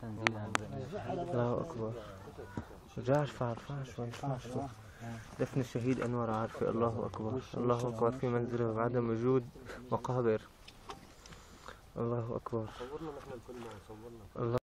الله أكبر. ارفع شوي. دفن الشهيد أنور عارفة. الله أكبر الله أكبر. في منزله بعدم وجود مقابر. الله أكبر. الله